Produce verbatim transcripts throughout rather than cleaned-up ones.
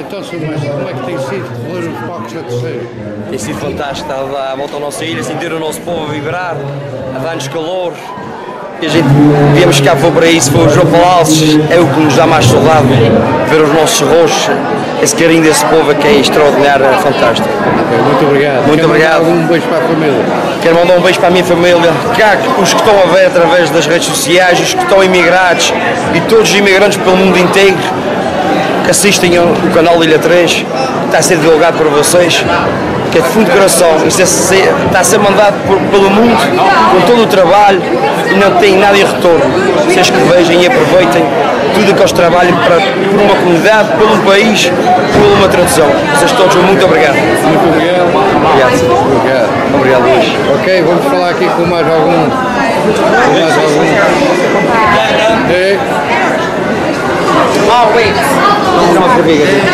Então, Sr. Mestre, como é que tem sido correr os palcos a terceiro? Tem sido fantástico, estar a volta à nossa ilha, sentir o nosso povo a vibrar, a dar-nos calor. E a gente viemos cá para isso, foi o João Palácios, é o que nos dá mais saudade, ver os nossos rostos, esse carinho desse povo que é extraordinário, é fantástico. Okay, muito obrigado. Muito Quero obrigado. Um beijo para a família. Quero mandar um beijo para a minha família, cá, os que estão a ver através das redes sociais, os que estão imigrados e todos os imigrantes pelo mundo inteiro que assistem o canal Ilha três, que está a ser divulgado por vocês, que é de fundo de coração, isso é, está a ser mandado por, pelo mundo, com todo o trabalho e não tem nada em retorno. Vocês que vejam e aproveitem tudo o que eles trabalham para, por uma comunidade, pelo país, por uma tradução. Vocês todos, muito obrigado. Muito obrigado. Obrigado. Obrigado. Obrigado, Luís. Ok, vamos falar aqui com mais algum. Com mais algum. É. Oh, wait. Não, não,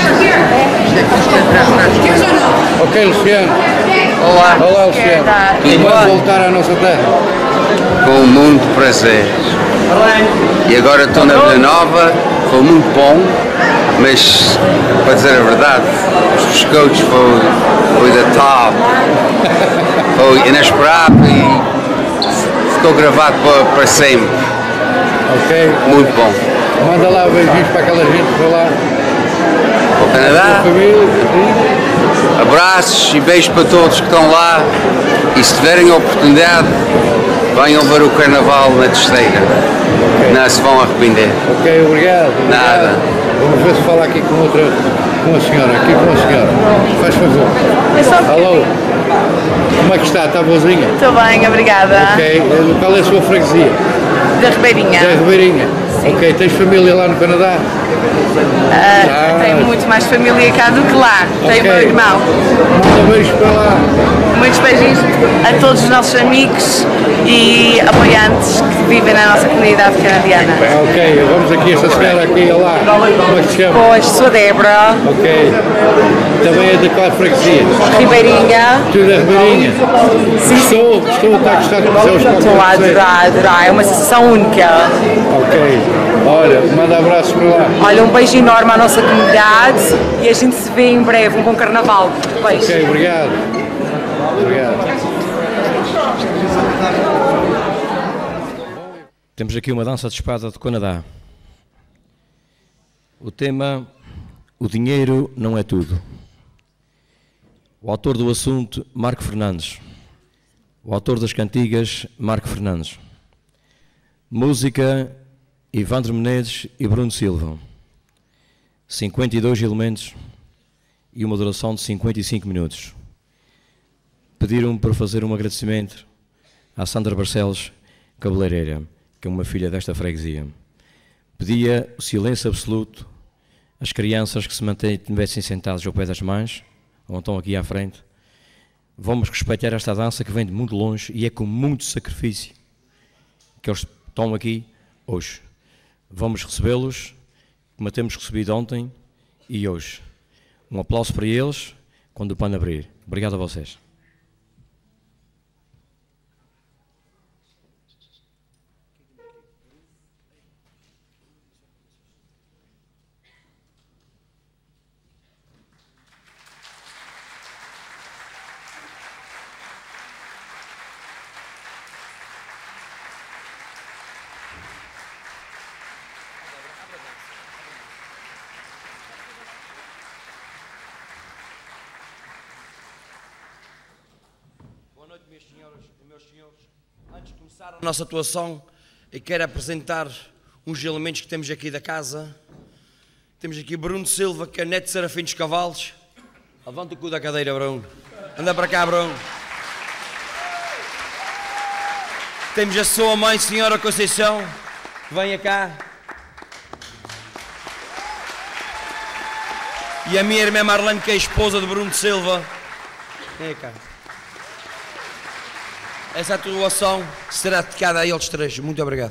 Ok, Luciano. Olá. Olá, Luciano. E vamos voltar à nossa terra. Com muito prazer. E agora estou na Vila Nova, foi muito bom, mas para dizer a verdade, os biscoitos foi, foi da top. Foi inesperado e ficou gravado para, para sempre. Ok. Muito bom. Manda lá beijinhos para aquela gente para lá. Para o Canadá. Família. Abraços e beijos para todos que estão lá e se tiverem a oportunidade venham ver o Carnaval na Terceira. Okay. Não se vão arrepender. Ok, obrigado. obrigado. Nada. Vamos ver se fala aqui com outra, com a senhora, aqui com a senhora. Faz favor. É só um Alô. Como é que está? Está boazinha? Estou bem, obrigada. Ok. Qual é a sua freguesia? Da Ribeirinha. Da Ribeirinha. Sim. Ok. Tens família lá no Canadá? Uh, ah. Tenho muito mais família cá do que lá. Okay. Tenho meu irmão. Manda beijos para lá. Muitos beijinhos a todos os nossos amigos e apoiantes que vivem na nossa comunidade canadiana. Ok, vamos aqui, esta senhora aqui, lá. Como é que se chama? Pois, sou Débora. Ok. Também é de qual freguesia? Ribeirinha. Tu da Ribeirinha? Sim, estou, estou a estar a gostar de fazer os palcos. Estou a adorar, adorar. É uma sensação única. Ok. Olha, manda abraços para lá. Olha, um beijo enorme à nossa comunidade e a gente se vê em breve, um bom carnaval. Beijo. Ok, obrigado. Obrigado. Temos aqui uma dança de espada do Canadá. O tema, o dinheiro não é tudo. O autor do assunto, Marco Fernandes. O autor das cantigas, Marco Fernandes. Música, Ivandro Menezes e Bruno Silva. cinquenta e dois elementos e uma duração de cinquenta e cinco minutos. Pediram-me para fazer um agradecimento à Sandra Barcelos Cabeleireira, que é uma filha desta freguesia. Pedia o silêncio absoluto às crianças que se mantivessem sentadas ao pé das mães, ou estão aqui à frente. Vamos respeitar esta dança que vem de muito longe e é com muito sacrifício que eles estão aqui hoje. Vamos recebê-los, como temos recebido ontem e hoje. Um aplauso para eles quando o pano abrir. Obrigado a vocês. Minhas senhoras e meus senhores, antes de começar a nossa atuação, eu quero apresentar uns elementos que temos aqui da casa. Temos aqui Bruno Silva, que é neto de Serafim dos Cavalos. Levanta o cu da cadeira, Bruno. Anda para cá, Bruno. Temos a sua mãe, senhora Conceição, que venha cá. E a minha irmã Marlene, que é a esposa de Bruno Silva. Vem cá. Essa atuação será dedicada a eles três. Muito obrigado.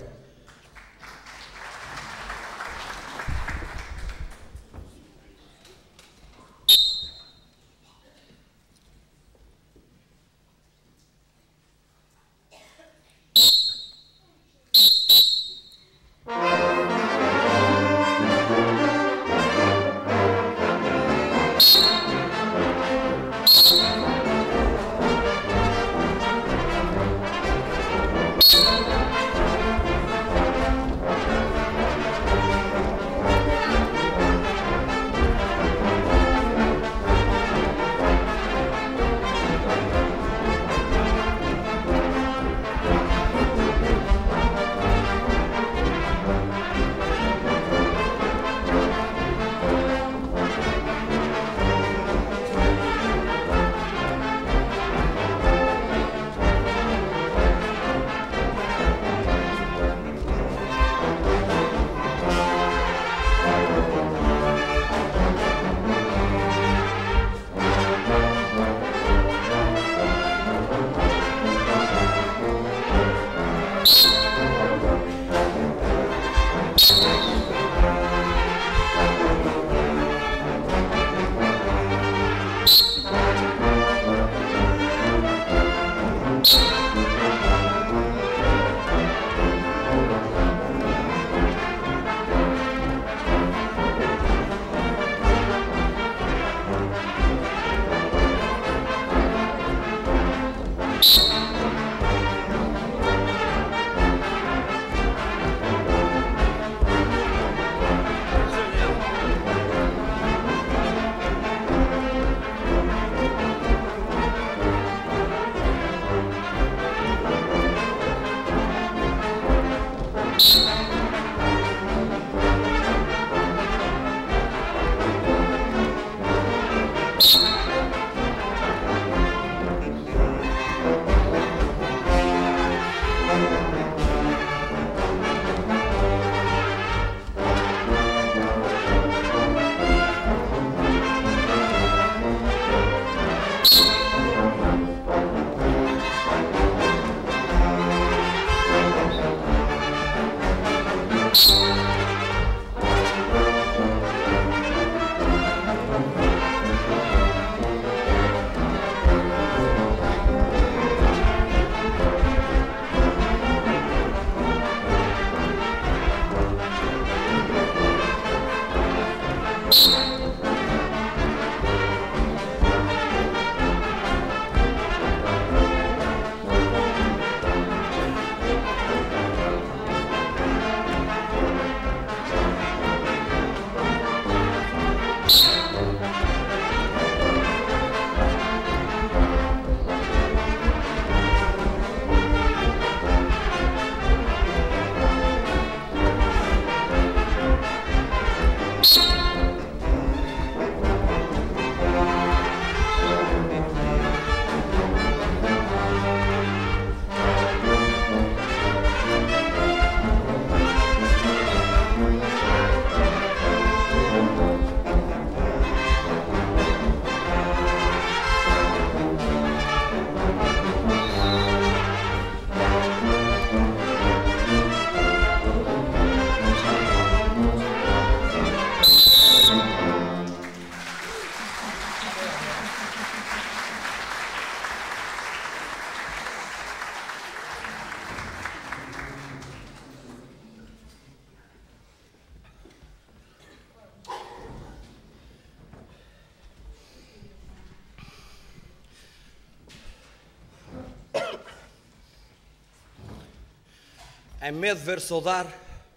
É medo de ver saudar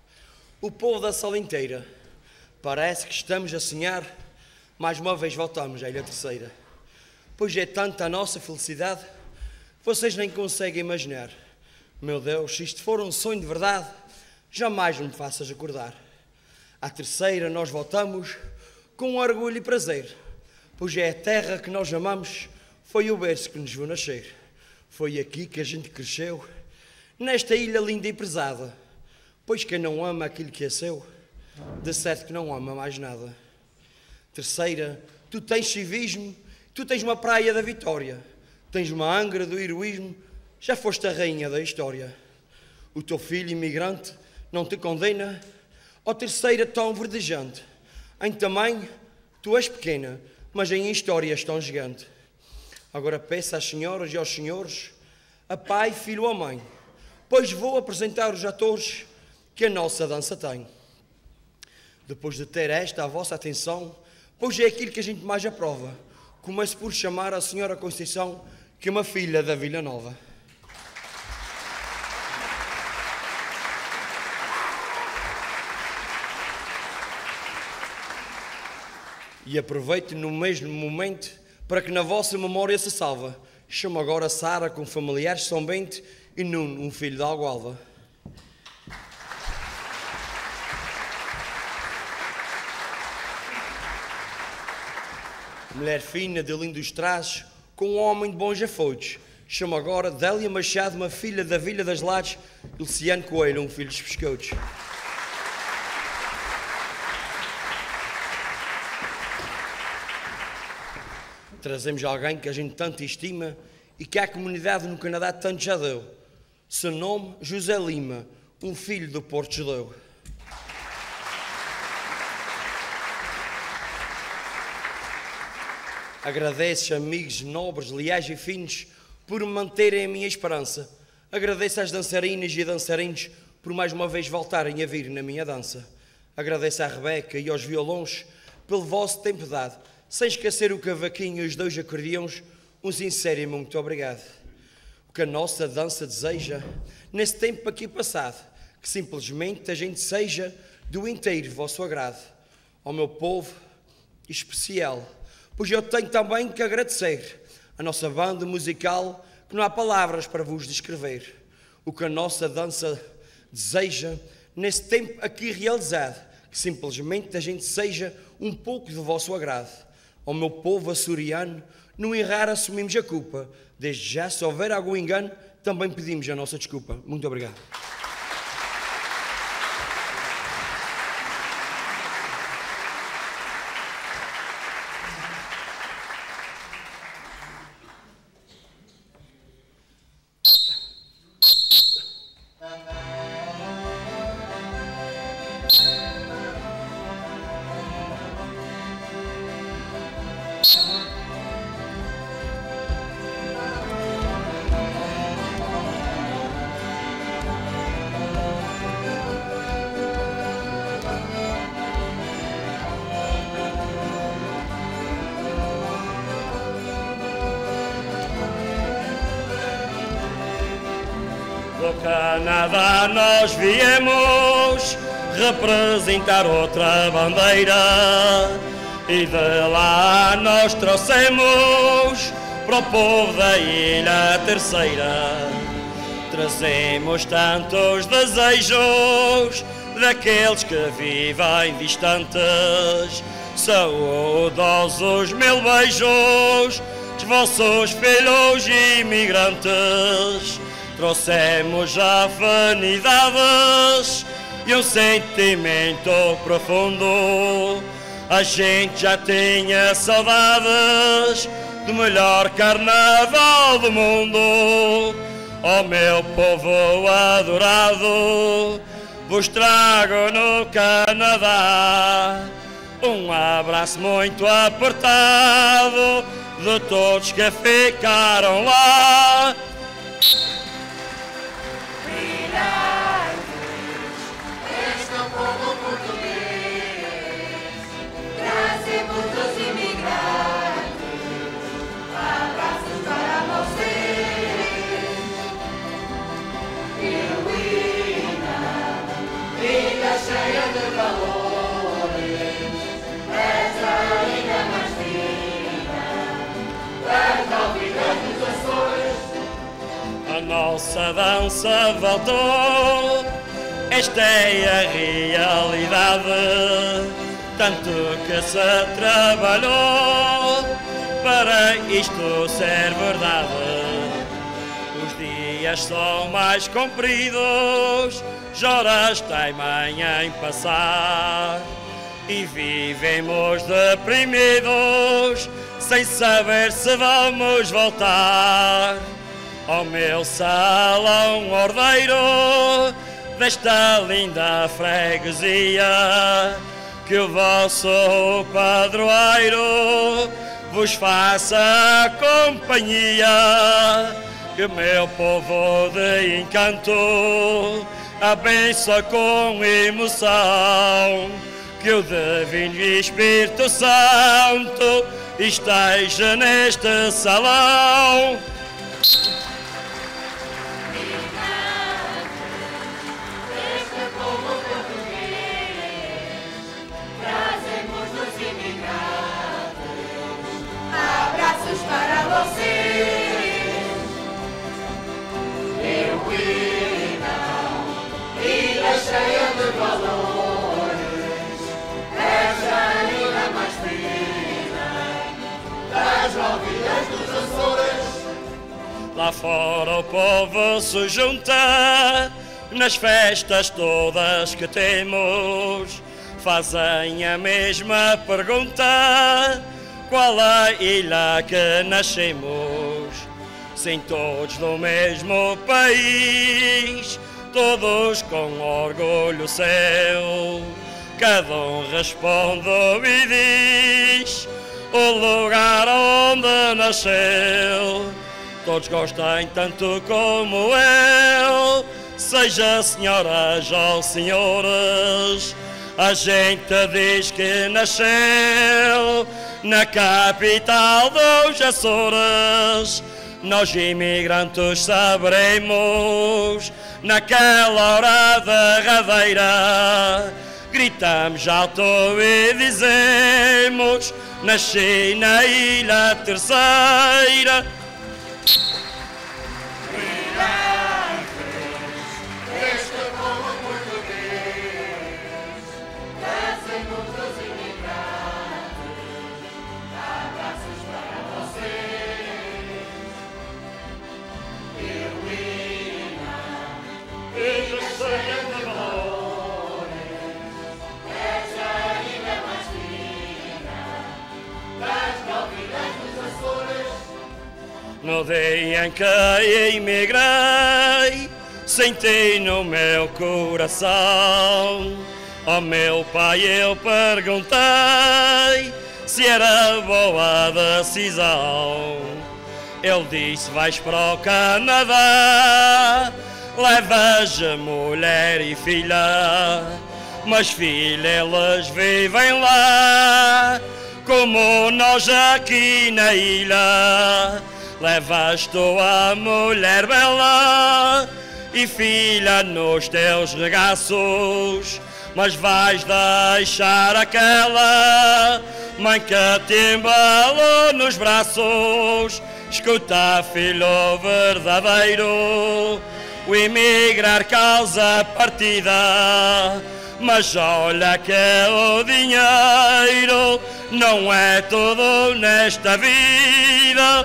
o povo da sala inteira. Parece que estamos a sonhar, mais uma vez voltamos à Ilha Terceira. Pois é tanta a nossa felicidade, vocês nem conseguem imaginar. Meu Deus, se isto for um sonho de verdade, jamais me faças acordar. À Terceira nós voltamos com orgulho e prazer, pois é a terra que nós amamos, foi o berço que nos viu nascer. Foi aqui que a gente cresceu, nesta ilha linda e prezada, pois quem não ama aquilo que é seu, de certo que não ama mais nada. Terceira, tu tens civismo, tu tens uma praia da vitória, tens uma angra do heroísmo, já foste a rainha da história. O teu filho imigrante não te condena, ó Terceira tão verdejante. Em tamanho, tu és pequena, mas em história és tão gigante. Agora peço às senhoras e aos senhores, a pai, filho ou mãe, pois vou apresentar os atores que a nossa dança tem. Depois de ter esta a vossa atenção, pois é aquilo que a gente mais aprova, começo por chamar a senhora Conceição, que é uma filha da Vila Nova. E aproveito no mesmo momento para que na vossa memória se salva. Chamo agora Sara com familiares São Bento e Nuno, um filho da Algualva. Mulher fina de lindos trajes, com um homem de bons afoitos. Chamo agora Délia Machado, uma filha da Vila das Lajes, e Luciano Coelho, um filho dos Pescotos. Trazemos alguém que a gente tanto estima e que a comunidade no Canadá tanto já deu. Seu nome, José Lima, um filho do Porto Judeu. Agradeço, amigos nobres, leais e finos, por me manterem a minha esperança. Agradeço às dançarinas e dançarinos por mais uma vez voltarem a vir na minha dança. Agradeço à Rebeca e aos violões pelo vosso tempo dado, sem esquecer o cavaquinho e os dois acordeões, um sincero e muito obrigado. O que a nossa dança deseja, nesse tempo aqui passado, que simplesmente a gente seja do inteiro vosso agrado. Ao meu povo especial, pois eu tenho também que agradecer a nossa banda musical, que não há palavras para vos descrever. O que a nossa dança deseja, nesse tempo aqui realizado, que simplesmente a gente seja um pouco do vosso agrado. Ao meu povo açoriano, no errar assumimos a culpa. Desde já, se houver algum engano, também pedimos a nossa desculpa. Muito obrigado. Do Canadá nós viemos representar outra bandeira e de lá nós trouxemos para o povo da Ilha Terceira. Trazemos tantos desejos daqueles que vivem distantes. Saudosos mil beijos dos vossos filhos imigrantes. Trouxemos afinidades e um sentimento profundo. A gente já tinha saudades do melhor carnaval do mundo. Ó meu povo adorado, vos trago no Canadá um abraço muito apertado de todos que ficaram lá. Este é o povo português, trazemos dos imigrantes, abraços para vocês. Iluína, vida cheia de valores, essa ilha mais fina, das nove ilhas dos Açores. A nossa dança voltou, esta é a realidade, tanto que se trabalhou para isto ser verdade. Os dias são mais compridos, as horas temem em passar e vivemos deprimidos, sem saber se vamos voltar. Ó meu salão ordeiro desta linda freguesia, que o vosso padroeiro vos faça companhia, que meu povo de encanto abençoe com emoção, que o Divino Espírito Santo esteja neste salão. Abraços para vocês. Iluína, ilha cheia de valores, essa ilha mais fina, das nove ilhas dos Açores. Lá fora o povo se junta nas festas todas que temos, fazem a mesma pergunta: qual a ilha que nascemos? Sim, todos do mesmo país, todos com orgulho seu, cada um responde e diz o lugar onde nasceu. Todos gostem tanto como eu, seja senhoras ou senhores, a gente diz que nasceu na capital dos Açores. Nós imigrantes saberemos, naquela hora derradeira, gritamos alto e dizemos: nasci na Ilha Terceira. Este povo português, trazemos dos imigrantes, abraços para vocês. Iluína, ilha cheia de valores, essa ilha mais fina, das nove ilhas dos Açores. No dia em que emigrei, senti no meu coração. Ao meu pai eu perguntei se era boa a decisão. Ele disse: vais para o Canadá, levas a mulher e filha, mas filha, elas vivem lá como nós aqui na ilha. Levas tua mulher bela e filha nos teus regaços, mas vais deixar aquela mãe que te embalou nos braços. Escuta, filho verdadeiro, o emigrar causa partida, mas olha que o dinheiro não é tudo nesta vida.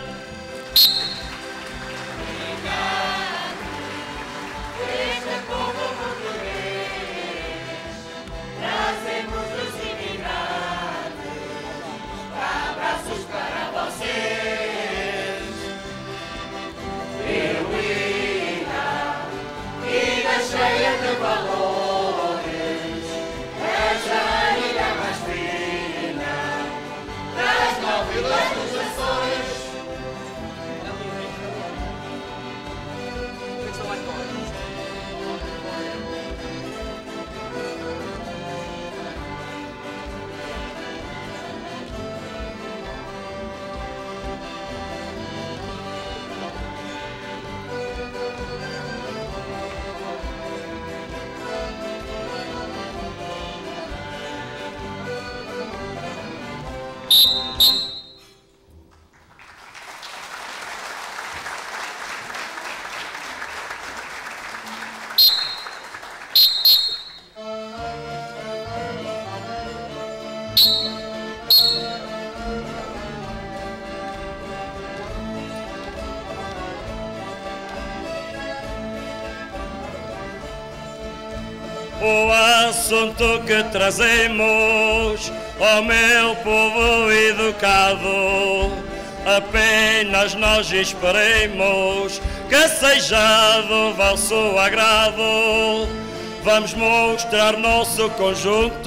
O assunto que trazemos ao meu povo educado, apenas nós esperemos que seja do vosso agrado. Vamos mostrar nosso conjunto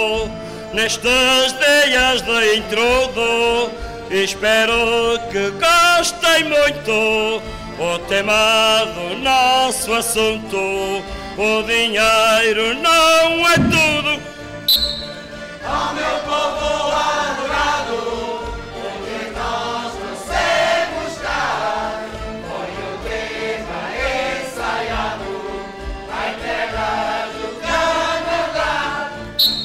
nestes dias de intrudo, e espero que gostem muito o tema do nosso assunto. O dinheiro não é tudo. Ó meu povo adorado, onde nós trouxemos cá, foi o tema ensaiado na terra do Canadá.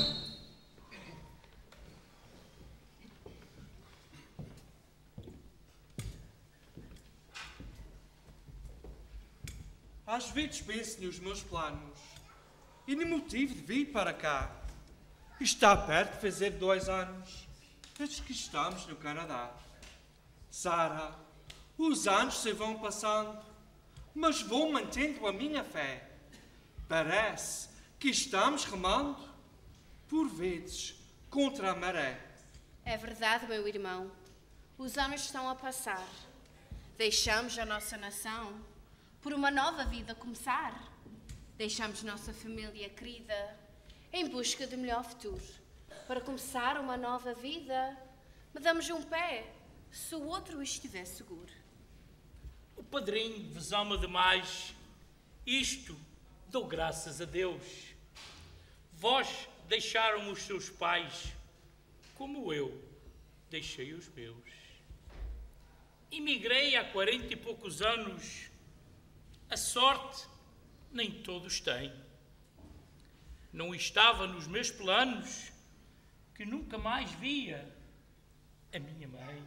Às vezes penso nos meus planos e no motivo de vir para cá. Está perto de fazer dois anos desde que estamos no Canadá. Sara, os anos se vão passando, mas vou mantendo a minha fé. Parece que estamos remando, por vezes, contra a maré. É verdade, meu irmão. Os anos estão a passar. Deixamos a nossa nação por uma nova vida começar. Deixamos nossa família querida em busca de melhor futuro. Para começar uma nova vida, damos um pé se o outro estiver seguro. O padrinho vos ama demais, isto dou graças a Deus. Vós deixaram os seus pais, como eu deixei os meus. Imigrei há quarenta e poucos anos. A sorte nem todos têm. Não estava nos meus planos que nunca mais via a minha mãe.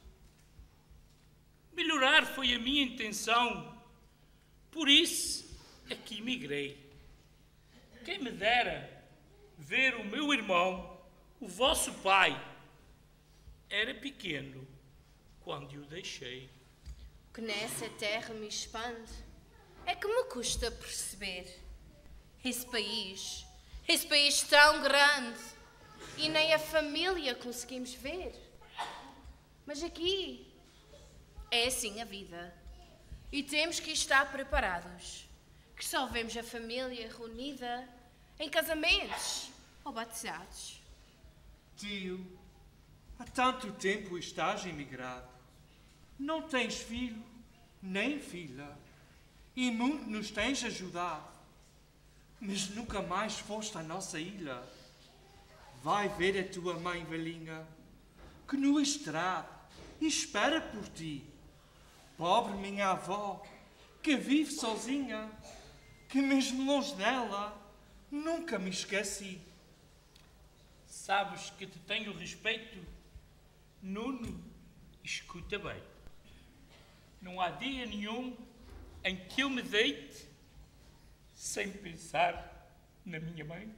Melhorar foi a minha intenção, por isso aqui migrei. Quem me dera ver o meu irmão, o vosso pai. Era pequeno quando o deixei. Que nessa terra me expande é que me custa perceber. Esse país, esse país tão grande, e nem a família conseguimos ver. Mas aqui é assim a vida, e temos que estar preparados, que só vemos a família reunida em casamentos ou batizados. Tio, há tanto tempo estás imigrado. Não tens filho, nem filha, e muito nos tens ajudado. Mas nunca mais foste à nossa ilha. Vai ver a tua mãe velhinha, que no estrado espera por ti. Pobre minha avó, que vive sozinha, que mesmo longe dela, nunca me esqueci. Sabes que te tenho respeito? Nuno, escuta bem. Não há dia nenhum em que eu me deite sem pensar na minha mãe.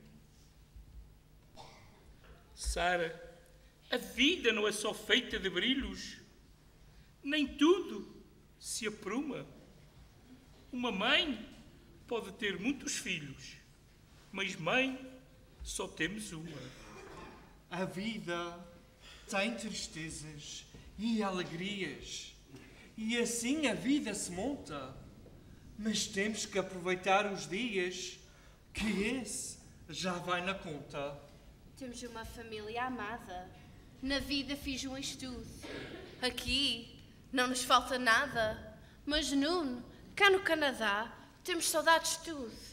Sara, a vida não é só feita de brilhos. Nem tudo se apruma. Uma mãe pode ter muitos filhos, mas mãe só temos uma. A vida tem tristezas e alegrias, e assim a vida se monta. Mas temos que aproveitar os dias, que esse já vai na conta. Temos uma família amada. Na vida fiz um estudo. Aqui não nos falta nada. Mas, Nuno, cá no Canadá, temos saudades de tudo.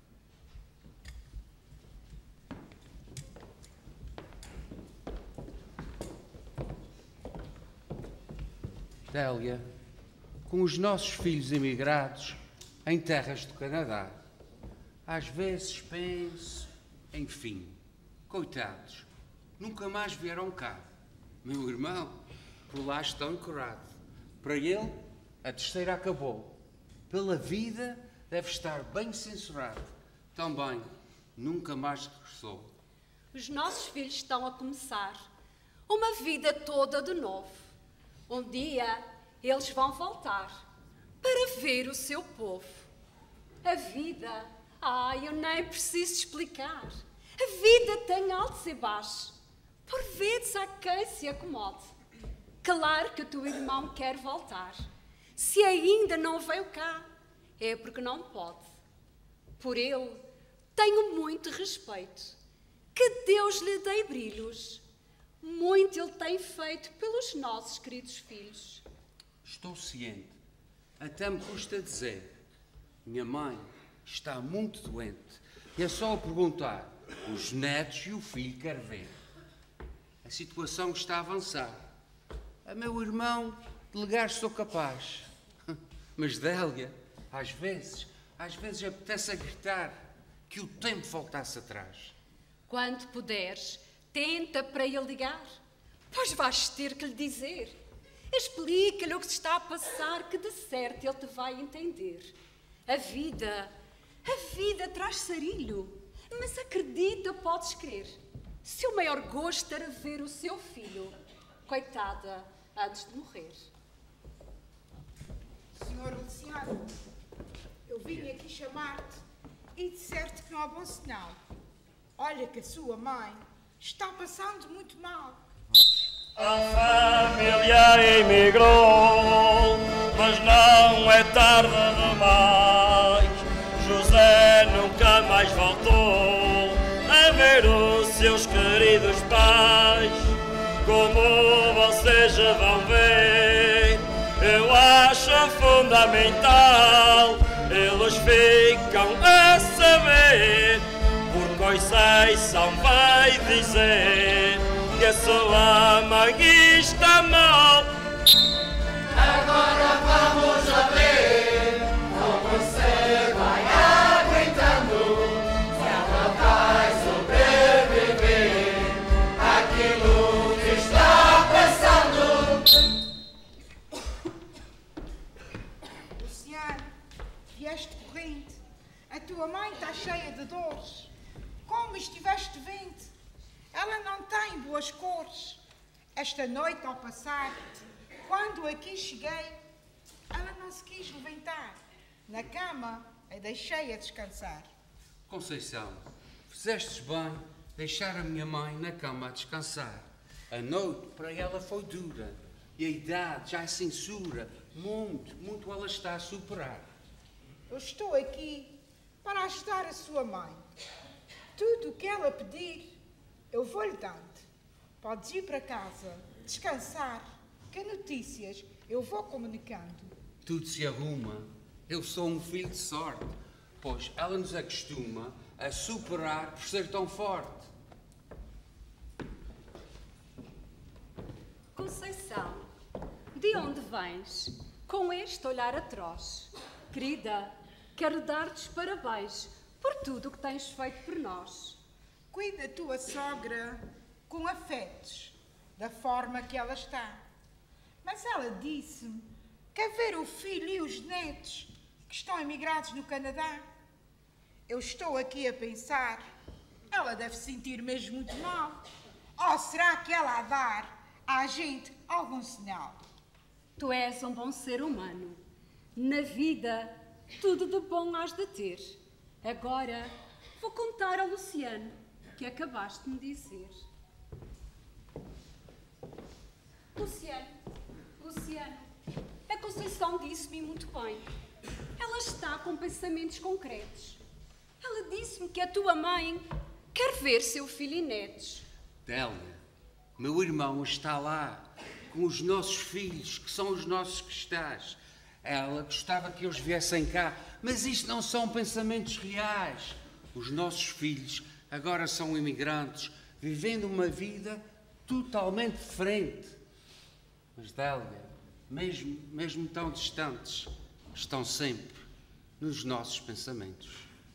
Délia, com os nossos filhos emigrados em terras do Canadá, às vezes penso, enfim, coitados, nunca mais vieram cá. Meu irmão, por lá estão encorado. Para ele, a terceira acabou. Pela vida, deve estar bem censurado. Também, nunca mais regressou. Os nossos filhos estão a começar uma vida toda de novo. Um dia, eles vão voltar para ver o seu povo. A vida, ai, eu nem preciso explicar. A vida tem altos e baixos. Por vezes há quem se acomode. Claro que o teu irmão quer voltar. Se ainda não veio cá, é porque não pode. Por ele, tenho muito respeito. Que Deus lhe dê brilhos. Muito ele tem feito pelos nossos queridos filhos. Estou ciente. Até me custa dizer. Minha mãe está muito doente. E é só a perguntar. Os netos e o filho quer ver. A situação está a avançar. A meu irmão, delegar sou capaz. Mas Délia, às vezes, às vezes apetece a gritar que o tempo voltasse atrás. Quando puderes, tenta para ele ligar, pois vais ter que lhe dizer. Explica-lhe o que se está a passar, que de certo ele te vai entender. A vida, a vida traz sarilho, mas acredita, podes crer. Seu maior gosto era ver o seu filho, coitada, antes de morrer. Senhor Luciano, eu vim aqui chamar-te e dizer-te que não há bom sinal. Olha que a sua mãe está passando muito mal. A família emigrou, mas não é tarde demais. José nunca mais voltou a ver os seus queridos pais. Como vocês já vão ver, eu acho fundamental eles ficam a saber, por Conceição vai dizer que a sua mãe está mal. Agora vamos a ver como você vai aguentando, se ela vai sobreviver àquilo que está passando. Luciano, vieste corrente. A tua mãe está cheia de dores. Como estiveste vinte, ela não tem boas cores. Esta noite, ao passar, quando aqui cheguei, ela não se quis levantar. Na cama, a deixei a descansar. Conceição, fizestes bem deixar a minha mãe na cama a descansar. A noite para ela foi dura e a idade já é censura. Muito, muito ela está a superar. Eu estou aqui para ajudar a sua mãe. Tudo o que ela pedir, eu vou-lhe dando. Podes ir para casa, descansar, que notícias eu vou comunicando. Tudo se arruma. Eu sou um filho de sorte, pois ela nos acostuma a superar por ser tão forte. Conceição, de onde vens com este olhar atroz? Querida, quero dar-te os parabéns por tudo o que tens feito por nós. Cuida a tua sogra com afetos, da forma que ela está. Mas ela disse-me que a ver o filho e os netos que estão emigrados no Canadá. Eu estou aqui a pensar, ela deve sentir mesmo muito mal. Ou será que ela há dar à gente algum sinal? Tu és um bom ser humano. Na vida, tudo de bom has de ter. Agora, vou contar ao Luciano que acabaste de me dizer. Luciano, Luciano, a Conceição disse-me muito bem. Ela está com pensamentos concretos. Ela disse-me que a tua mãe quer ver seu filho e netos. Délia, meu irmão está lá com os nossos filhos, que são os nossos cristãos. Ela gostava que eles viessem cá, mas isto não são pensamentos reais. Os nossos filhos agora são imigrantes, vivendo uma vida totalmente diferente. Mas, Délia, mesmo, mesmo tão distantes, estão sempre nos nossos pensamentos.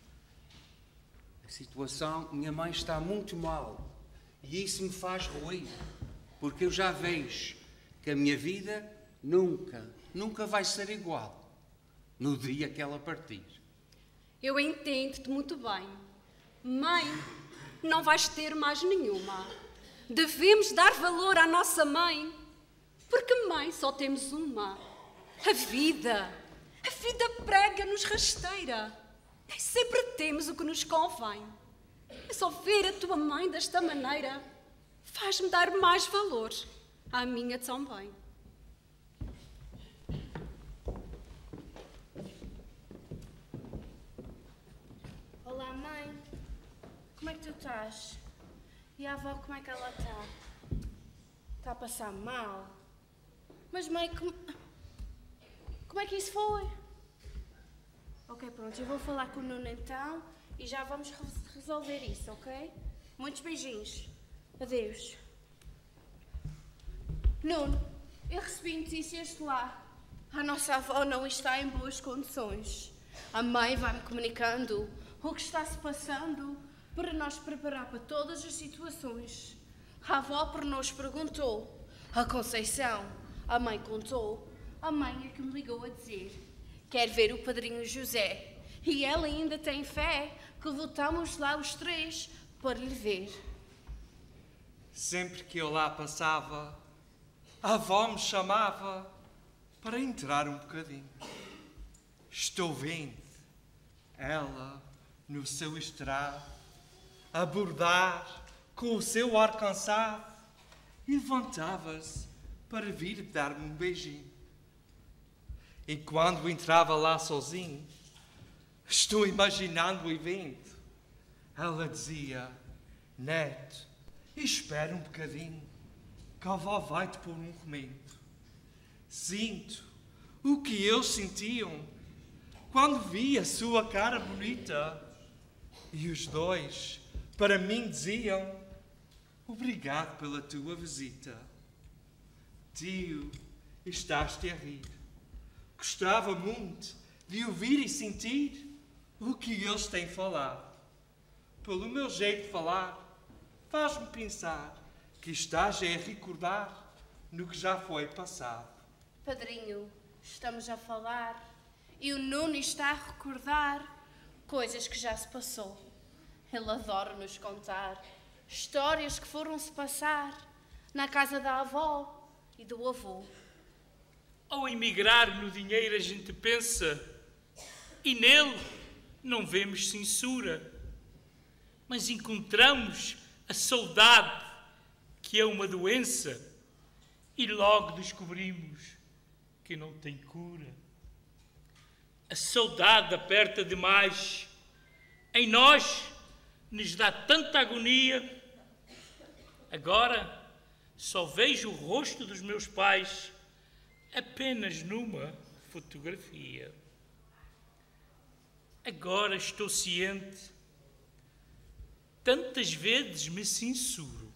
A situação, minha mãe está muito mal e isso me faz ruir, porque eu já vejo que a minha vida nunca, nunca vai ser igual no dia que ela partir. Eu entendo-te muito bem. Mãe, não vais ter mais nenhuma. Devemos dar valor à nossa mãe, porque mãe só temos uma. A vida, a vida prega-nos rasteira. Nem sempre temos o que nos convém. É só ver a tua mãe desta maneira faz-me dar mais valor à minha também. Olá, mãe. Como é que tu estás? E a avó, como é que ela está? Está a passar mal? Mas, mãe, como... como é que isso foi? Ok, pronto, eu vou falar com o Nuno então e já vamos re resolver isso, ok? Muitos beijinhos. Adeus. Nuno, eu recebi notícias de lá. A nossa avó não está em boas condições. A mãe vai-me comunicando o que está se passando para nós preparar para todas as situações. A avó por nós perguntou. A Conceição, a mãe contou. A mãe é que me ligou a dizer: quer ver o padrinho José. E ela ainda tem fé que voltamos lá os três para lhe ver. Sempre que eu lá passava, a avó me chamava para entrar um bocadinho. Estou vendo ela no seu estrado, a bordar com o seu ar cansado, e levantava-se para vir dar-me um beijinho. E quando entrava lá sozinho, estou imaginando o evento. Ela dizia: neto, espera um bocadinho, que a avó vai-te pôr um remendo. Sinto o que eles sentiam quando vi a sua cara bonita. E os dois, para mim, diziam: obrigado pela tua visita. Tio, estás-te a rir. Gostava muito de ouvir e sentir o que eles têm falado. Pelo meu jeito de falar, faz-me pensar que estás a recordar no que já foi passado. Padrinho, estamos a falar e o Nuno está a recordar coisas que já se passou. Ele adora nos contar histórias que foram-se passar na casa da avó e do avô. Ao emigrar no dinheiro a gente pensa e nele não vemos censura, mas encontramos a saudade, que é uma doença, e logo descobrimos que não tem cura. A saudade aperta demais, em nós nos dá tanta agonia. Agora só vejo o rosto dos meus pais apenas numa fotografia. Agora estou ciente, tantas vezes me censuro.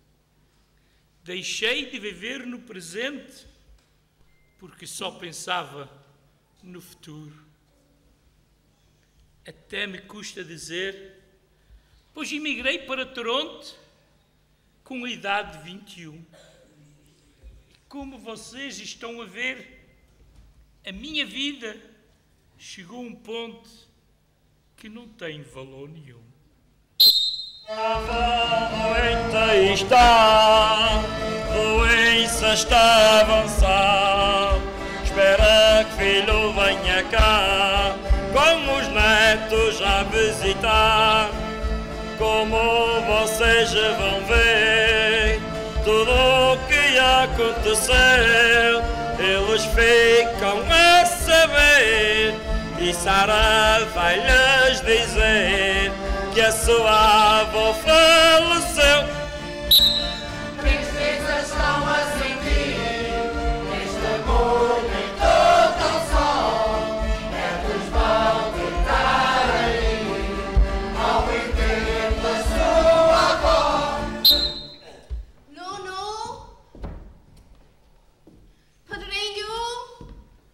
Deixei de viver no presente porque só pensava no futuro. até me custa dizer, pois emigrei para Toronto com a idade de vinte e um. Como vocês estão a ver, a minha vida chegou a um ponto que não tem valor nenhum. A doença está, doença está a avançar. Espera que filho venha cá, com os netos a visitar. Como vocês vão ver, tudo o que aconteceu, eles ficam a saber. E Sara vai lhes dizer que a sua avó faleceu. Tristezas estão a sentir, este amor nem tão só. Netos vão gritar aí, ao enterro da sua avó. Nuno? Padrinho?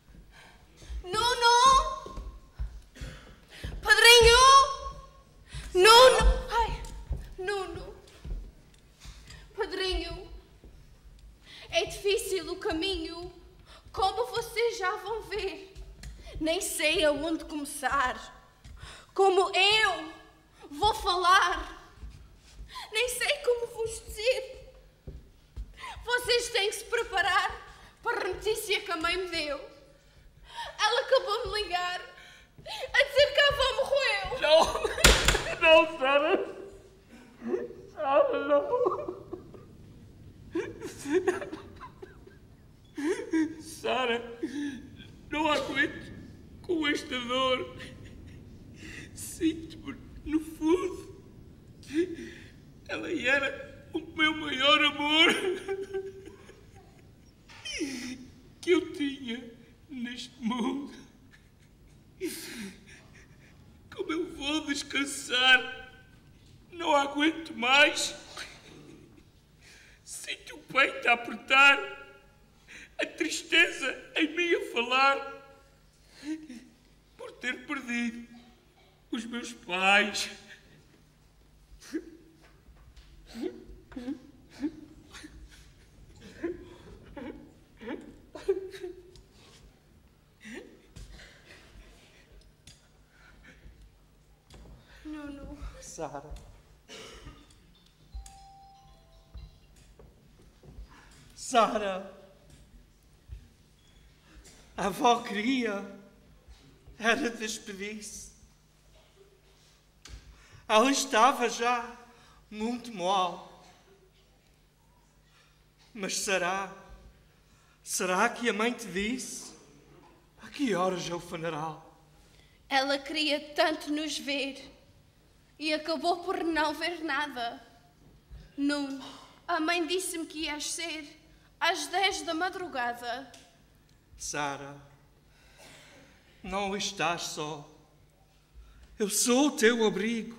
Nuno? Padrinho? Nuno! Ai, Nuno! Padrinho, é difícil o caminho, como vocês já vão ver. Nem sei aonde começar. Como eu vou falar. Nem sei como vos dizer. Vocês têm que se preparar para a notícia que a mãe me deu. Ela acabou de me ligar a dizer que a avó morreu. Não! Não, Sara! Sara, não! Sara, não aguento com esta dor. Sinto-me no fundo. Ela era o meu maior amor que eu tinha neste mundo. Como eu vou descansar? Não aguento mais. Sinto o peito a apertar, a tristeza em mim a falar, por ter perdido os meus pais. Nuno. Sara. Sara. A avó queria era despedir-se. Ela estava já muito mal. Mas será? Será que a mãe te disse? A que horas é o funeral? Ela queria tanto nos ver e acabou por não ver nada. Nuno, a mãe disse-me que ias ser às dez da madrugada. Sara, não estás só. Eu sou o teu abrigo.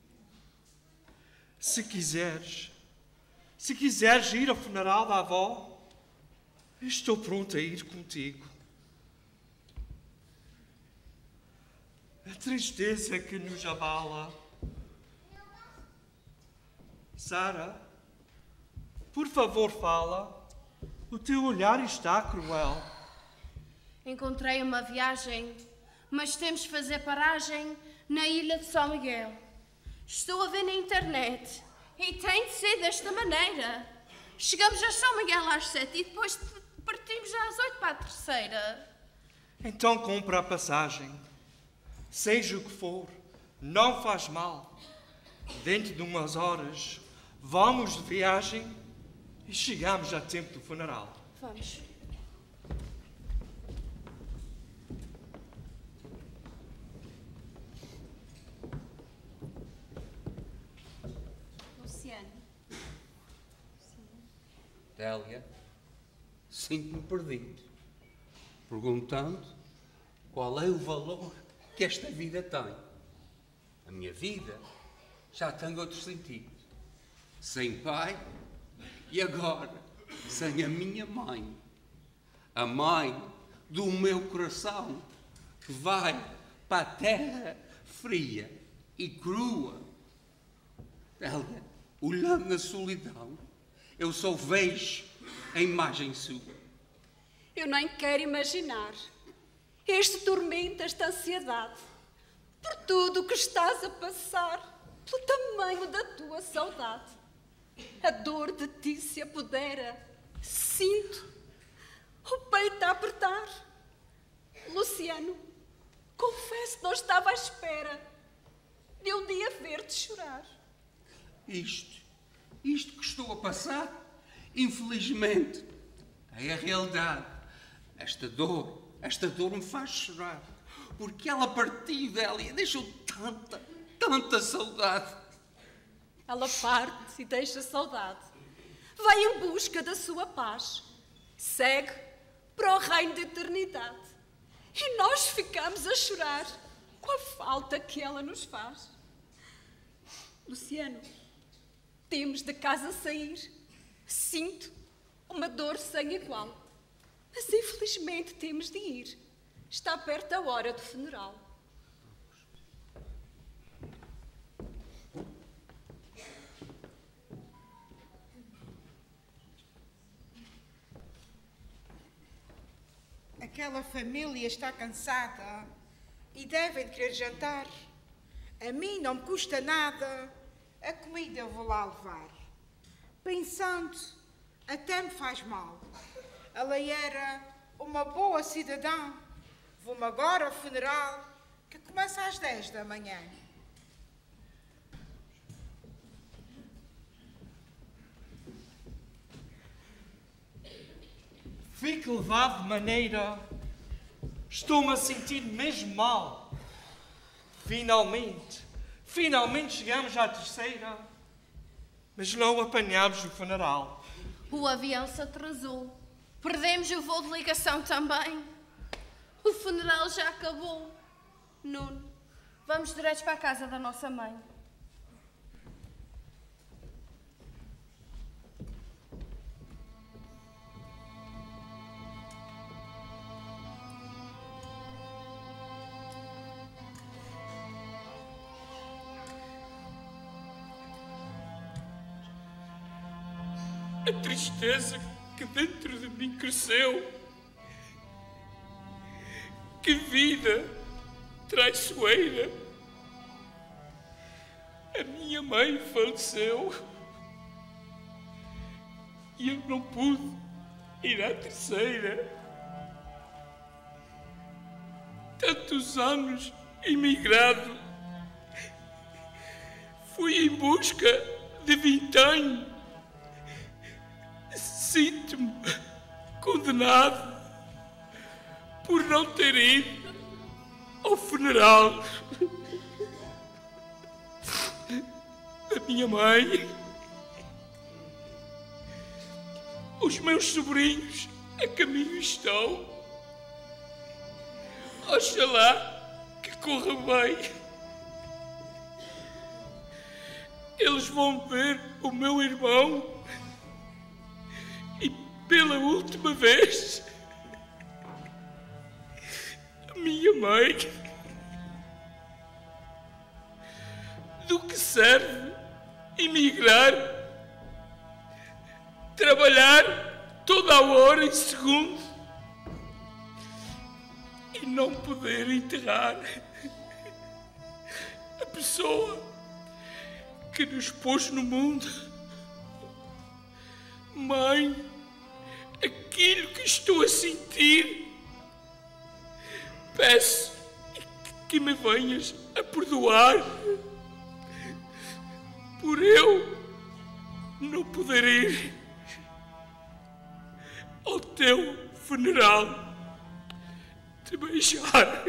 Se quiseres, se quiseres ir ao funeral da avó, estou pronto a ir contigo. A tristeza que nos abala. Sara, por favor, fala. O teu olhar está cruel. Encontrei uma viagem, mas temos de fazer paragem na ilha de São Miguel. Estou a ver na internet e tem de ser desta maneira. Chegamos a São Miguel às sete e depois partimos às oito para a terceira. Então compra a passagem. Seja o que for, não faz mal. Dentro de umas horas, vamos de viagem e chegamos a tempo do funeral. Vamos. Luciano. Délia, sinto-me perdido, perguntando qual é o valor que esta vida tem. A minha vida já tem outro sentido. Sem pai e agora sem a minha mãe. A mãe do meu coração que vai para a terra fria e crua. Ela, olhando na solidão, eu só vejo a imagem sua. Eu nem quero imaginar este tormento, esta ansiedade, por tudo o que estás a passar, pelo tamanho da tua saudade. A dor de ti se apodera, sinto o peito a apertar. Luciano, confesso que não estava à espera de um dia ver-te chorar. Isto, isto que estou a passar, infelizmente, é a realidade. Esta dor, esta dor me faz chorar, porque ela partiu dela e deixou tanta, tanta saudade. Ela parte e deixa saudade. Vai em busca da sua paz. Segue para o reino da eternidade. E nós ficamos a chorar com a falta que ela nos faz. Luciano, temos de casa sair. Sinto uma dor sem igual. Mas infelizmente temos de ir. Está perto a hora do funeral. Aquela família está cansada e devem querer jantar. A mim não me custa nada, a comida eu vou lá levar. Pensando, até me faz mal. Ela era uma boa cidadã. Vou-me agora ao funeral, que começa às dez da manhã. Fico levado de maneira... Estou-me a sentir mesmo mal. Finalmente, finalmente chegamos à terceira, mas não apanhámos o funeral. O avião se atrasou. Perdemos o voo de ligação também. O funeral já acabou. Nuno, vamos direto para a casa da nossa mãe. A tristeza que dentro de mim cresceu. Que vida traiçoeira. A minha mãe faleceu e eu não pude ir à terceira. Tantos anos imigrado, fui em busca de vintém. Sinto-me condenado por não ter ido ao funeral da minha mãe. Os meus sobrinhos a caminho estão. Oxalá que corra bem. Eles vão ver o meu irmão e pela última vez a minha mãe. Do que serve emigrar, trabalhar toda a hora e segundo e não poder enterrar a pessoa que nos pôs no mundo? Mãe, aquilo que estou a sentir, peço que me venhas a perdoar por eu não poder ir ao teu funeral te beijar.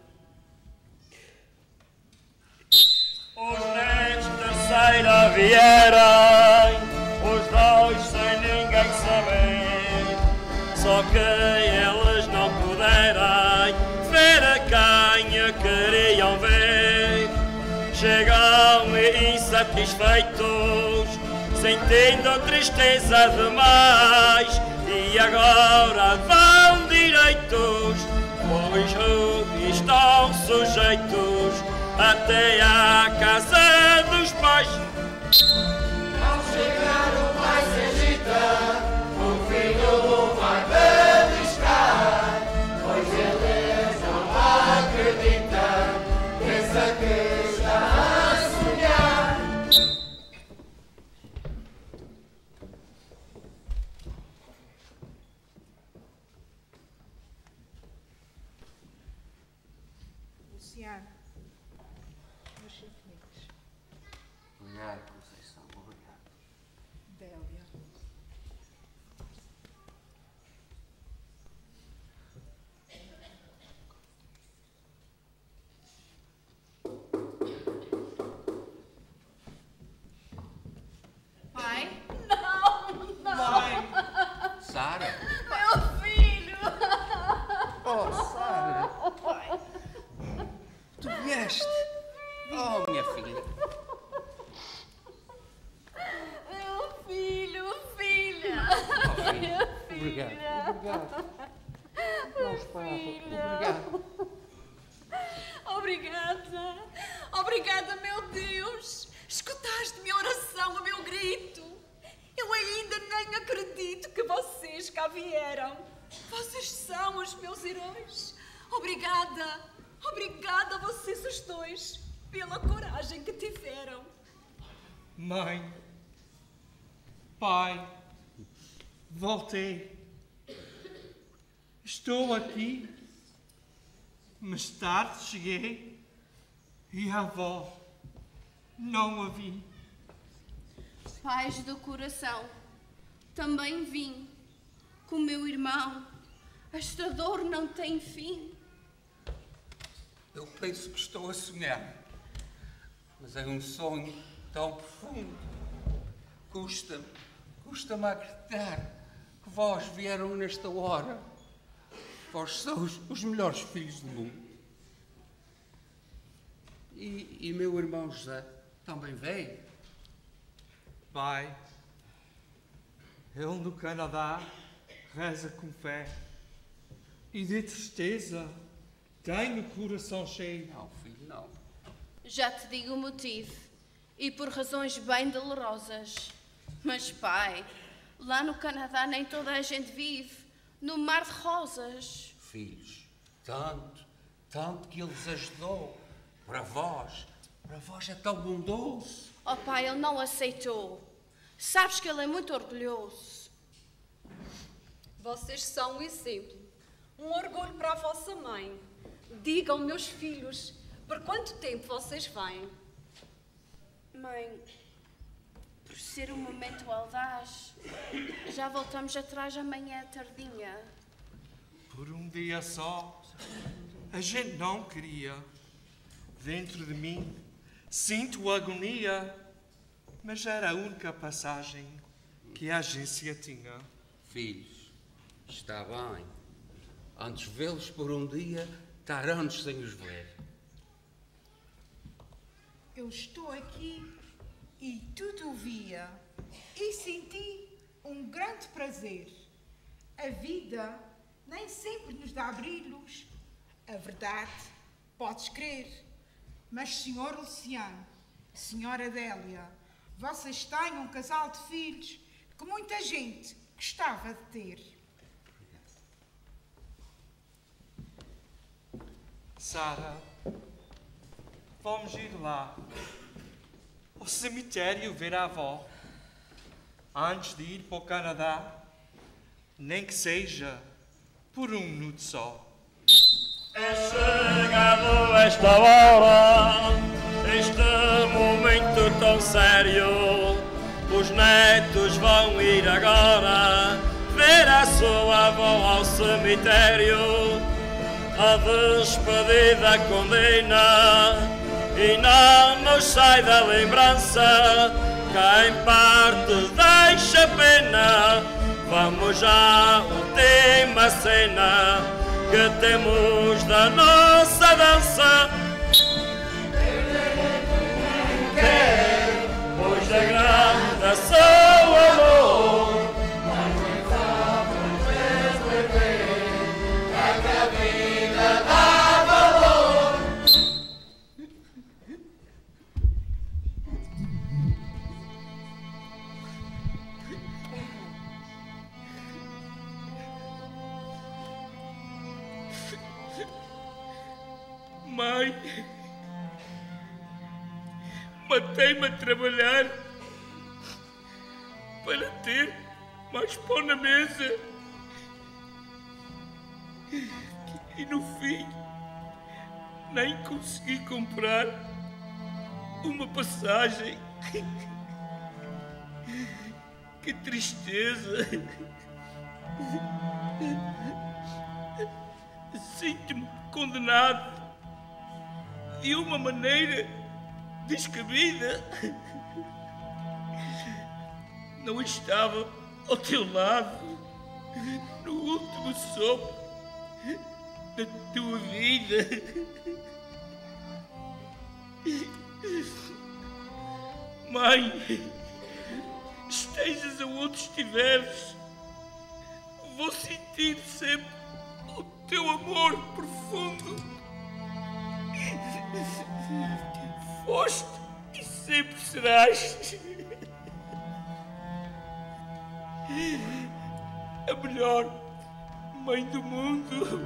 Os netos terceira vierem, os dois sem ninguém saber, só que eles não puderam ver a canha que queriam ver. Chegam insatisfeitos, sentindo tristeza demais, e agora vão direitos, pois estão sujeitos até à casa dos pais. Ao chegar o pai se agita, o filho não vai beliscar, pois ele não acredita, pensa que está a sonhar. Luciano, meus sentimentos. Obrigado, Conceição, obrigado. Délia. Pai? Não, não. Mãe. Sara? Meu filho. Oh, Sara. Pai. Tu vieste? Oh, minha filha. Meu filho, filha. Oh, filha. Minha Obrigado, filha. obrigado. Meu Não, filho. obrigado. Obrigada. Obrigada, meu Deus. Escutaste minha oração, o meu grito. Eu ainda nem acredito que vocês cá vieram. Vocês são os meus heróis. Obrigada. Obrigada a vocês os dois pela coragem que tiveram. Mãe, pai, voltei. Estou aqui. Mais tarde cheguei e a avó não a vi. Pais do coração, também vim com meu irmão. Esta dor não tem fim. Eu penso que estou a sonhar, mas é um sonho tão profundo. Custa-me, custa-me acreditar que vós vieram nesta hora. Vós sois os melhores filhos do mundo. E, e meu irmão José também veio. Pai, ele no Canadá reza com fé e de tristeza tem o coração cheio. Não, filho, não. Já te digo o motivo, e por razões bem dolorosas. Mas, pai, lá no Canadá nem toda a gente vive no mar de rosas. Filhos, tanto, tanto que ele vos ajudou. Para vós, para vós é tão bondoso. Oh, pai, ele não aceitou. Sabes que ele é muito orgulhoso. Vocês são um exemplo, um orgulho para a vossa mãe. Digam, meus filhos, por quanto tempo vocês vêm? Mãe, por ser um momento audaz, já voltamos atrás amanhã tardinha. Por um dia só, a gente não queria. Dentro de mim, sinto agonia, mas era a única passagem que a agência tinha. Filhos, está bem. Antes vê-los por um dia, estar anos sem os ver. Eu estou aqui e tudo via e senti um grande prazer. A vida nem sempre nos dá brilhos. A verdade, podes crer. Mas, senhor Luciano, senhora Délia, vocês têm um casal de filhos que muita gente gostava de ter. Sara, vamos ir lá, ao cemitério ver a avó, antes de ir para o Canadá, nem que seja por um minuto só. É chegado esta hora, este momento tão sério. Os netos vão ir agora ver a sua avó ao cemitério. A despedida condena e não nos sai da lembrança. Quem parte deixa pena. Vamos à última cena que temos da nossa dança. Pois da grande seu amor, é que a vida dá valor. Mãe, matei-me a trabalhar para ter mais pão na mesa. E no fim, nem consegui comprar uma passagem. Que tristeza! Sinto-me condenado de uma maneira descabida. Não estava ao teu lado no último sopro da tua vida. Mãe, estejas aonde estiveres, vou sentir sempre o teu amor profundo. Foste e sempre serás a melhor mãe do mundo.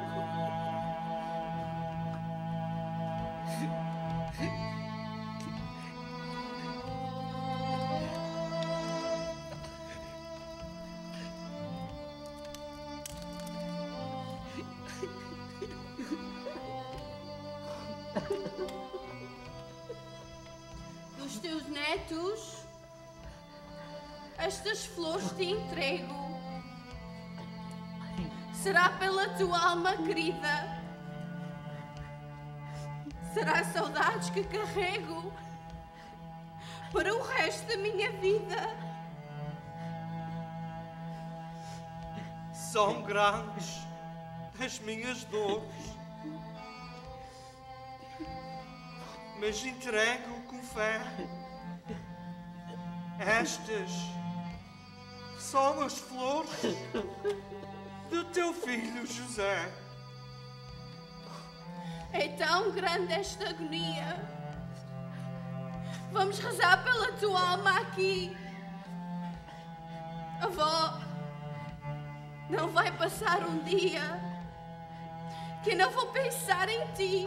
Dos teus netos, estas flores te entrego. Será pela tua alma querida. Será saudades que carrego para o resto da minha vida. São grandes as minhas dores, mas entrego com fé. Estas são as flores do teu filho José. É tão grande esta agonia. Vamos rezar pela tua alma aqui. Avó, não vai passar um dia que não vou pensar em ti.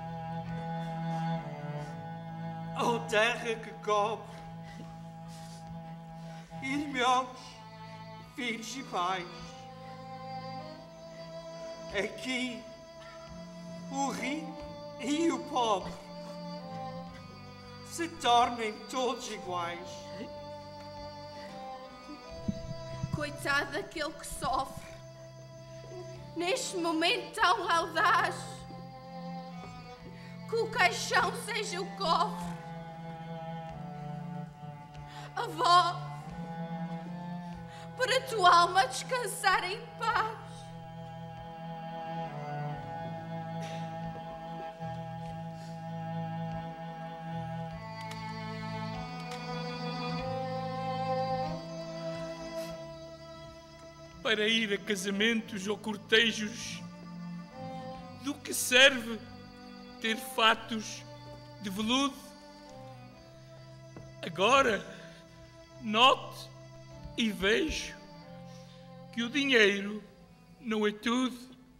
Oh, terra que cobre irmãos, filhos e pais. Aqui o rico e o pobre se tornem todos iguais. Coitado daquele que sofre neste momento tão audaz. Que o caixão seja o cofre. Avó, para a tua alma descansar em paz. Para ir a casamentos ou cortejos, do que serve ter fatos de veludo? Agora, note e vejo que o dinheiro não é tudo.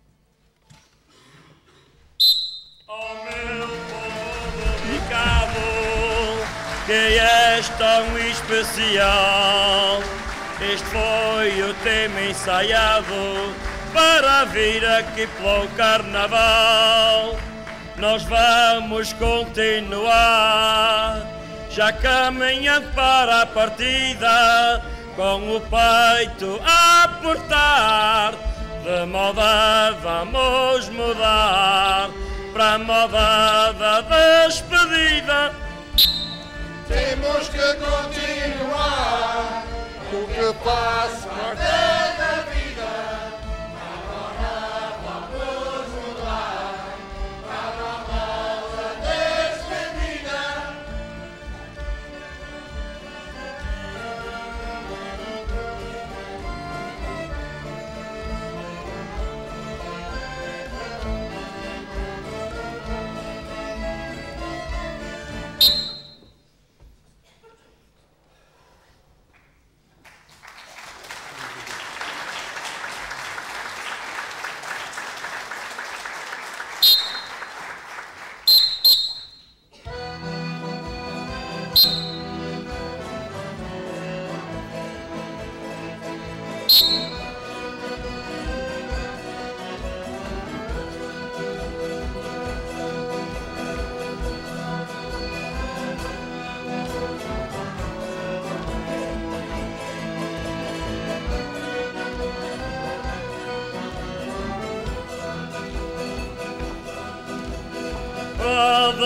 Oh, meu povo picado, que és tão especial. Este foi o tema ensaiado para vir aqui pelo Carnaval. Nós vamos continuar, já caminhando para a partida, com o peito a apertar. De moda vamos mudar para a moda da despedida. Temos que continuar o que faz parte da vida. Agora vamos mudar para a moda despedida.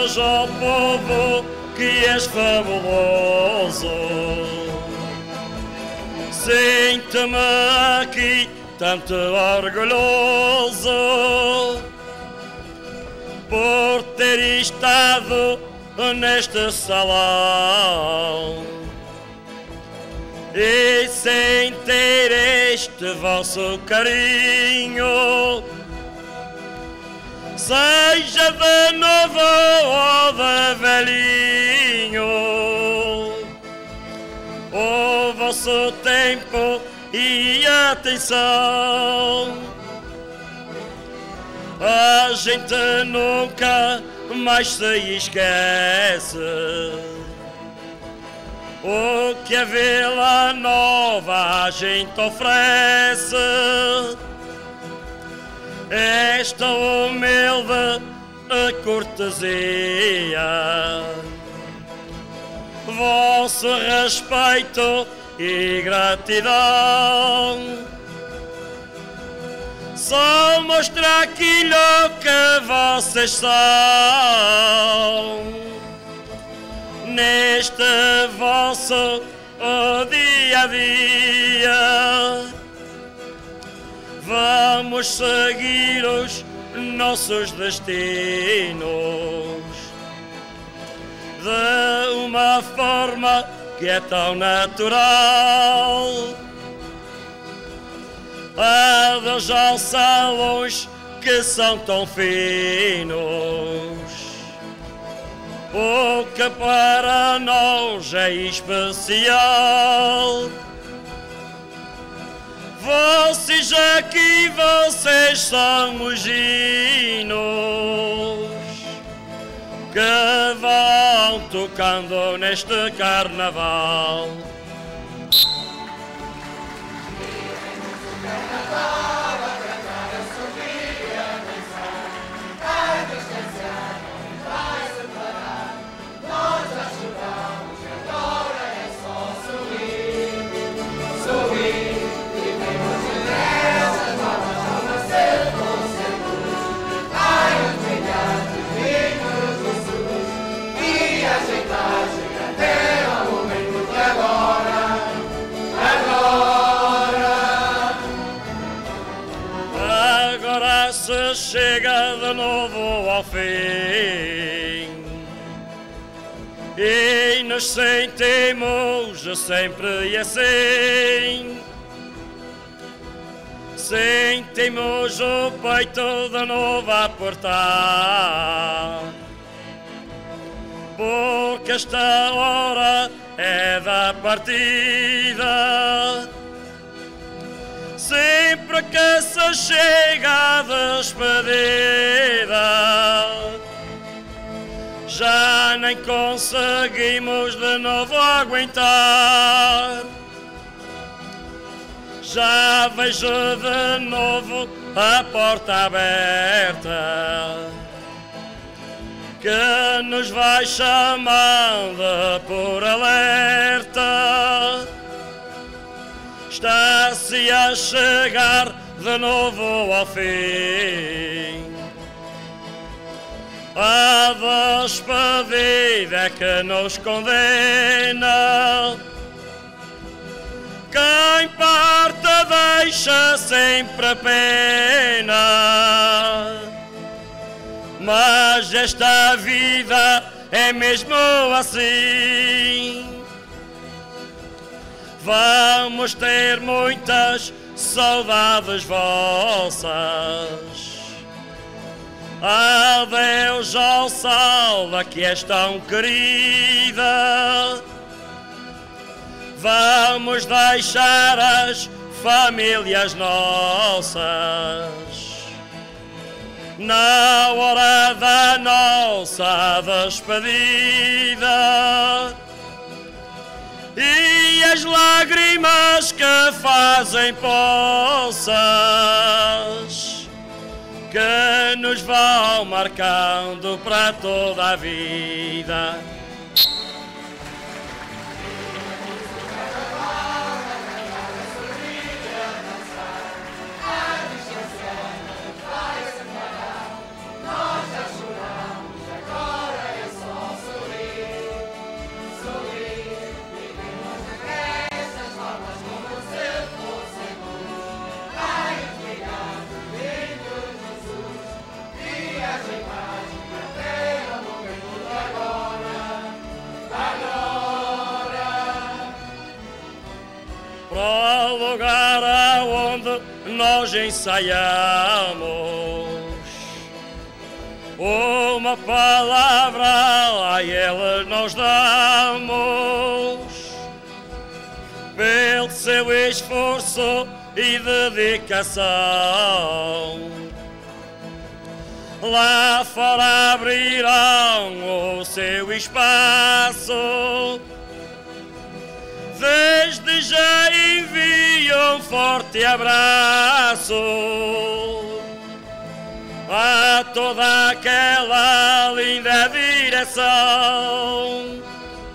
Diz ao povo que és fabuloso. Sinto-me aqui tanto orgulhoso por ter estado neste salão e sem ter este vosso carinho, seja de novo ou de velhinho, o vosso tempo e atenção a gente nunca mais se esquece o que a Vila Nova a gente oferece. Esta humilde cortesia, vosso respeito e gratidão, só mostra aquilo que vocês são neste vosso dia a dia. Vamos seguir os nossos destinos de uma forma que é tão natural. Adeus aos salões que são tão finos, o que para nós é especial. Vocês aqui, vocês são os hinos que vão tocando neste carnaval. Se chega de novo ao fim e nos sentimos sempre assim. Sentimos o peito de novo a apertar, porque esta hora é da partida. Sempre que se chega a despedida, já nem conseguimos de novo aguentar. Já vejo de novo a porta aberta que nos vai chamando por alerta. Está-se a chegar de novo ao fim, a despedida que nos condena. Quem parte deixa sempre pena, mas esta vida é mesmo assim. Vamos ter muitas saudades vossas. Adeus ao Salva que és tão querida. Vamos deixar as famílias nossas na hora da nossa despedida. E as lágrimas que fazem poças que nos vão marcando para toda a vida. Nós já choramos, agora é nós ensaiamos. Uma palavra a Ele nós damos, pelo seu esforço e dedicação. Lá fora abrirão o seu espaço, desde já envio um forte abraço a toda aquela linda direção,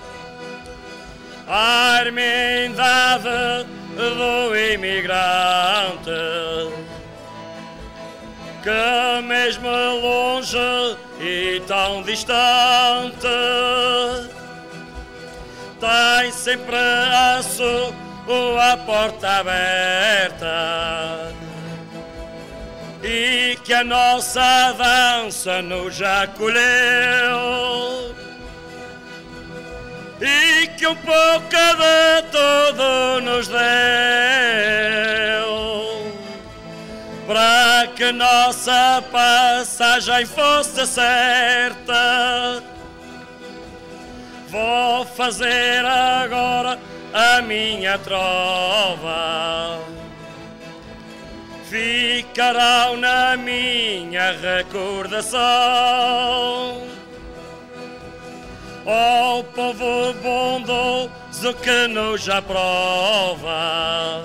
a Irmandade do imigrante, que mesmo longe e tão distante tem sempre a sua porta aberta, e que a nossa dança nos acolheu, e que um pouco de tudo nos deu, para que nossa passagem fosse certa. Vou fazer agora a minha trova, ficarão na minha recordação. Ó povo bondoso que nos aprova,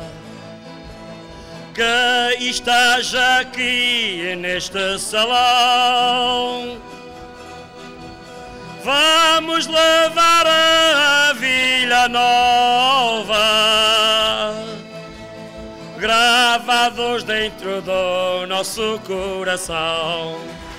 que estás aqui neste salão, vamos levar a Vila Nova, gravados dentro do nosso coração.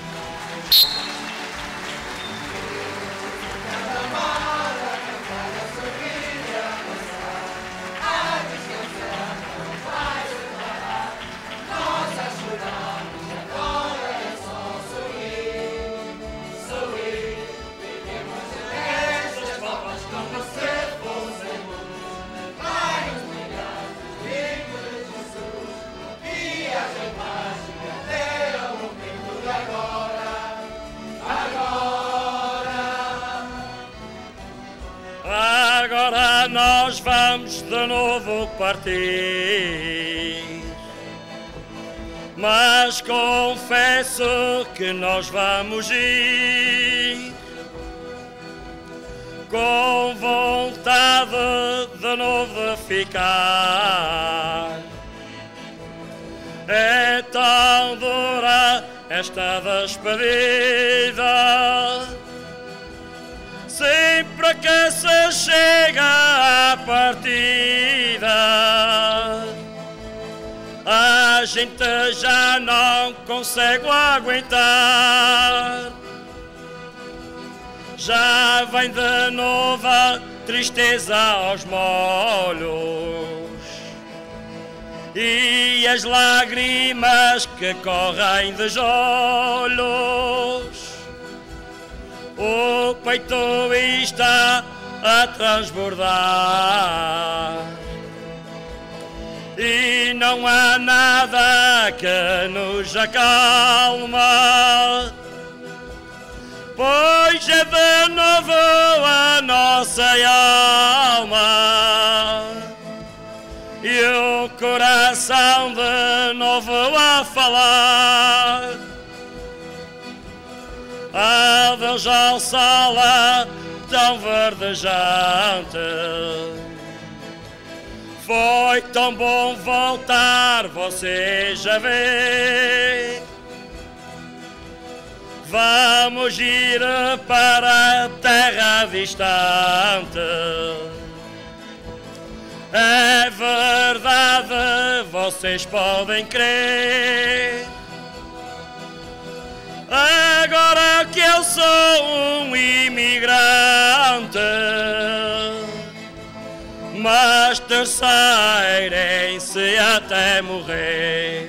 Agora nós vamos de novo partir, mas confesso que nós vamos ir com vontade de novo de ficar. É tão dura esta despedida, sempre que se chega à partida, a gente já não consegue aguentar. Já vem de novo a tristeza aos molhos e as lágrimas que correm dos olhos. O peito está a transbordar e não há nada que nos acalma, pois é de novo a nossa alma e o coração de novo a falar. Adeus ao sol tão verdejante, foi tão bom voltar, você já vê. Vamos ir para a terra distante, é verdade, vocês podem crer. Agora que eu sou um imigrante, mas terceirem-se até morrer.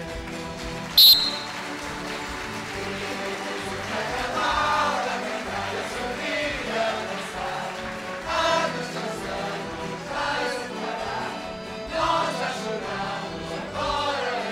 Nós já choramos, agora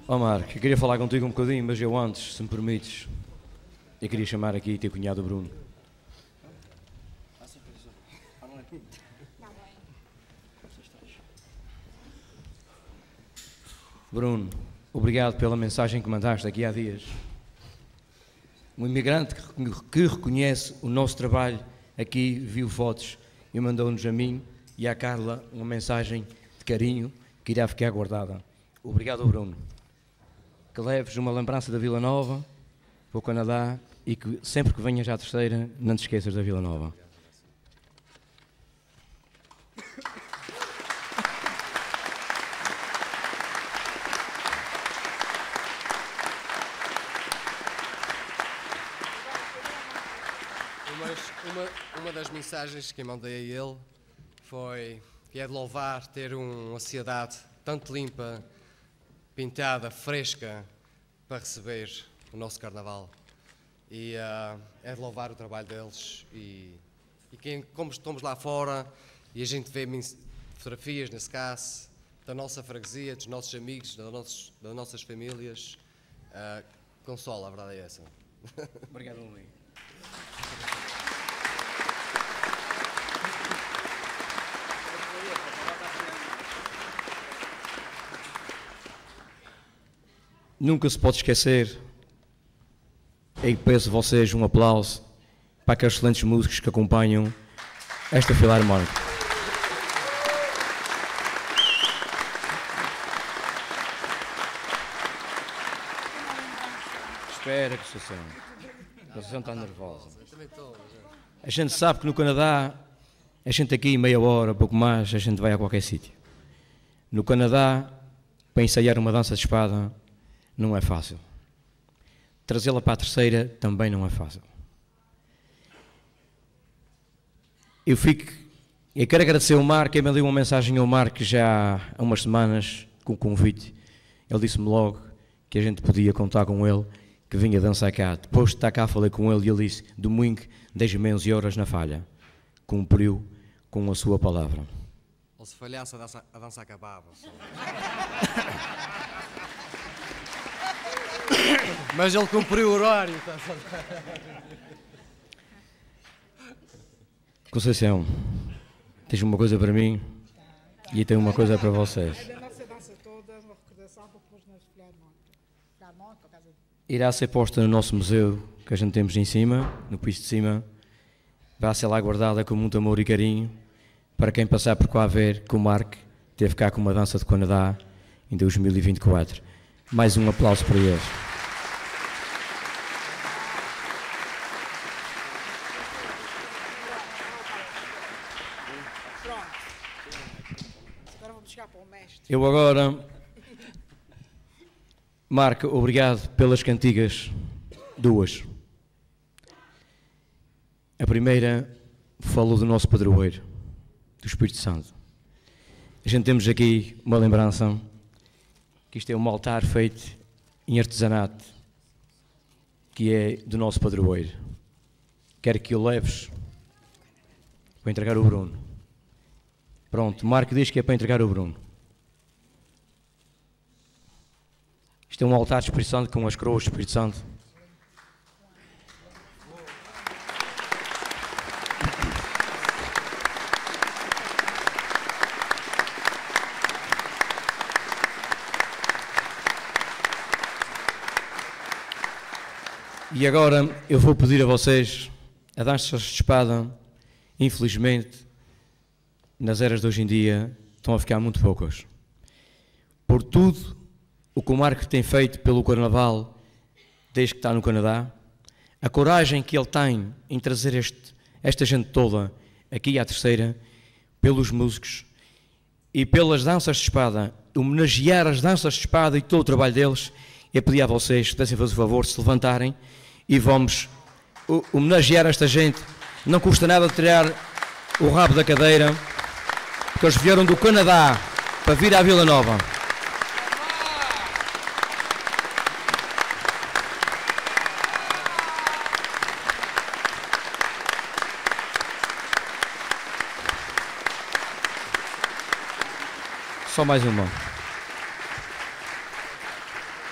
Ó Marco, eu queria falar contigo um bocadinho, mas eu antes, se me permites, eu queria chamar aqui teu cunhado Bruno. Bruno, obrigado pela mensagem que mandaste aqui há dias. Um imigrante que reconhece o nosso trabalho aqui viu fotos e mandou-nos a mim e à Carla uma mensagem de carinho que irá ficar guardada. Obrigado, Bruno. Que leves uma lembrança da Vila Nova para o Canadá e que sempre que venhas à terceira não te esqueças da Vila Nova. Uma, uma das mensagens que eu mandei a ele foi que é de louvar ter uma cidade tanto limpa, pintada, fresca, para receber o nosso Carnaval. E uh, é de louvar o trabalho deles. E, e quem, como estamos lá fora e a gente vê fotografias, nesse caso, da nossa freguesia, dos nossos amigos, das nossas, das nossas famílias, uh, consola, a verdade é essa. Obrigado, Luís. Nunca se pode esquecer, e peço a vocês um aplauso para aqueles excelentes músicos que acompanham esta filarmónica. Espera que a situação, a situação está nervosa. A gente sabe que no Canadá, a gente aqui meia hora, pouco mais, a gente vai a qualquer sítio. No Canadá, para ensaiar uma dança de espada, não é fácil. Trazê-la para a terceira também não é fácil. Eu fico... Eu quero agradecer ao Marco, eu mandei uma mensagem ao Marco já há umas semanas com o convite. Ele disse-me logo que a gente podia contar com ele, que vinha dançar cá. Depois de estar cá, falei com ele e ele disse: domingo, dez e onze horas na falha. Cumpriu com a sua palavra. Ou se falhasse, a dança, a dança acabava. Mas ele cumpriu o horário. Conceição, tens uma coisa para mim e eu tenho uma coisa para vocês. Irá ser posta no nosso museu, que a gente temos em cima, no piso de cima. Vai ser lá guardada com muito amor e carinho para quem passar por cá ver que o Marco teve cá com uma dança de Canadá em dois mil e vinte e quatro. Mais um aplauso para eles. Eu agora, Marco, obrigado pelas cantigas, duas. A primeira falou do nosso padroeiro, do Espírito Santo. A gente temos aqui uma lembrança, que isto é um altar feito em artesanato, que é do nosso padroeiro. Quero que o leves para entregar o Bruno. Pronto, Marco diz que é para entregar o Bruno. Isto é um altar do Espírito Santo com as coroas do Espírito Santo. E agora eu vou pedir a vocês, a danças de espada, infelizmente, nas eras de hoje em dia, estão a ficar muito poucas. Por tudo o que o Marco tem feito pelo Carnaval, desde que está no Canadá, a coragem que ele tem em trazer este, esta gente toda aqui à terceira, pelos músicos e pelas danças de espada, homenagear as danças de espada e todo o trabalho deles, eu pedi a vocês que dessem fazer o favor de se levantarem e vamos homenagear esta gente. Não custa nada tirar o rabo da cadeira, porque eles vieram do Canadá para vir à Vila Nova. Só mais uma.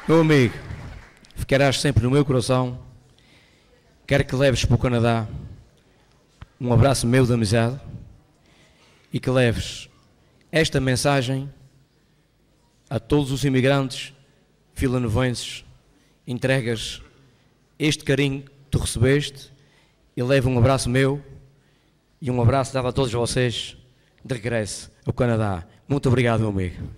Meu amigo, ficarás sempre no meu coração. Quero que leves para o Canadá um abraço meu de amizade e que leves esta mensagem a todos os imigrantes vilanovenses. Entregas este carinho que tu recebeste e leva um abraço meu e um abraço dado a todos vocês de regresso ao Canadá. Muito obrigado, meu amigo.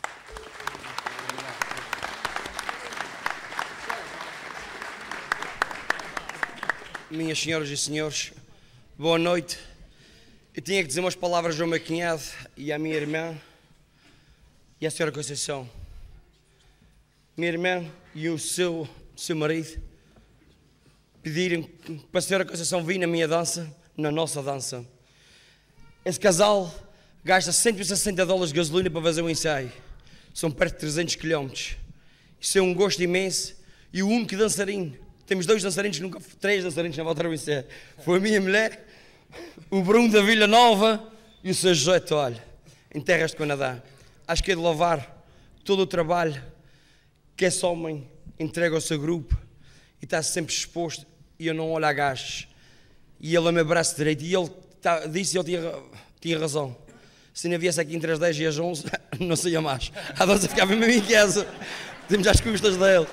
Minhas senhoras e senhores, boa noite. Eu tinha que dizer umas palavras ao meu cunhado e à minha irmã e à senhora Conceição. Minha irmã e o seu, seu marido pediram para a senhora Conceição vir na minha dança, na nossa dança. Esse casal gasta cento e sessenta dólares de gasolina para fazer um ensaio. São perto de trezentos quilómetros. Isso é um gosto imenso. E o único dançarino, temos dois dançarinos, nunca, três dançarinos na volta ao ensaio. Foi a minha mulher, o Bruno da Vila Nova e o seu José Toalho, em terras de Canadá. Acho que é de louvar todo o trabalho que esse homem entrega ao seu grupo e está sempre exposto e eu não olho a gajos. E ele é meu braço direito e ele tá, disse e ele tinha, tinha razão. Se não viesse aqui entre as dez e as onze, não saía mais. A dança ficava mesmo em casa. Temos as custas dele.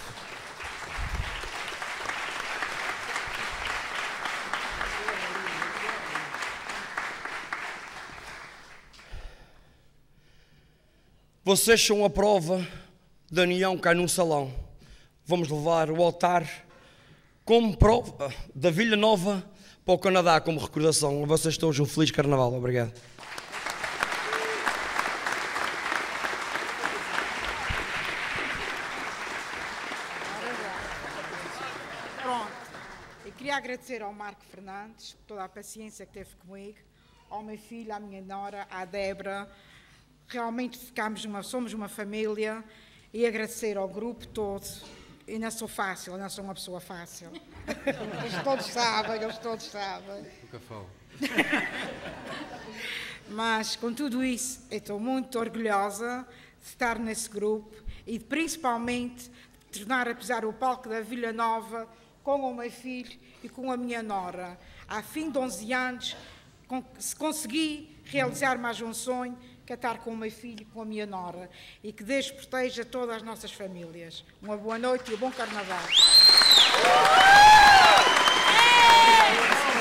Vocês são a prova da união cá num salão. Vamos levar o altar como prova da Vila Nova para o Canadá como recordação. A vocês todos um feliz carnaval. Obrigado. Pronto. Eu queria agradecer ao Marco Fernandes por toda a paciência que teve comigo, ao meu filho, à minha nora, à Débora. Realmente ficamos uma, somos uma família e agradecer ao grupo todo. Eu não sou fácil, eu não sou uma pessoa fácil. Eles todos sabem, eles todos sabem. Nunca falo. Mas com tudo isso, eu estou muito orgulhosa de estar nesse grupo e principalmente de tornar a pisar o palco da Vila Nova com o meu filho e com a minha nora. Há fim de onze anos, se consegui realizar mais um sonho, que é estar com o meu filho e com a minha nora. E que Deus proteja todas as nossas famílias. Uma boa noite e um bom carnaval.